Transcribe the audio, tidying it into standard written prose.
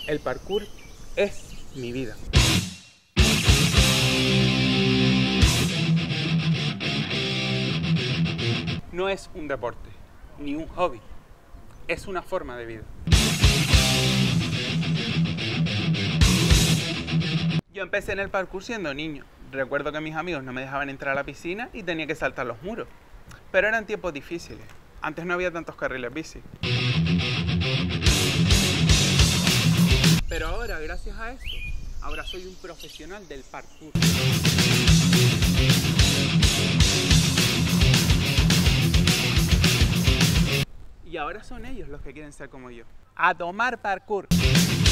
El parkour es mi vida. No es un deporte, ni un hobby, es una forma de vida. Yo empecé en el parkour siendo niño. Recuerdo que mis amigos no me dejaban entrar a la piscina y tenía que saltar los muros. Pero eran tiempos difíciles. Antes no había tantos carriles bici. Pero ahora, gracias a eso, ahora soy un profesional del parkour. Y ahora son ellos los que quieren ser como yo. ¡A tomar parkour!